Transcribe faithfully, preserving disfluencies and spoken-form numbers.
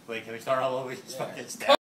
Wait, can we start all over? Just fucking stab.